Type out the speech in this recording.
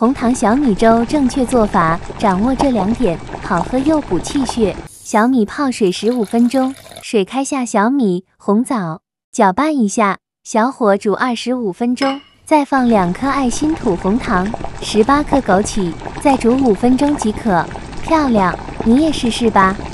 红糖小米粥正确做法，掌握这2点，好喝又补气血。小米泡水15分钟，水开下小米、红枣，搅拌一下，小火煮25分钟，再放2颗爱心土红糖，18克枸杞，再煮5分钟即可。漂亮，你也试试吧。